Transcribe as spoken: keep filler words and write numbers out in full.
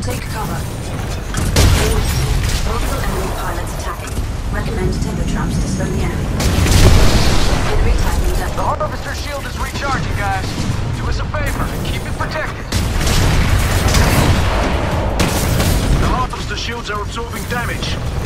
Take cover. Multiple enemy pilots attacking. Recommend tether traps to slow the enemy. Enemy typing down. The Harvester shield is recharging, guys. Do us a favor and keep it protected. The Harvester shields are absorbing damage.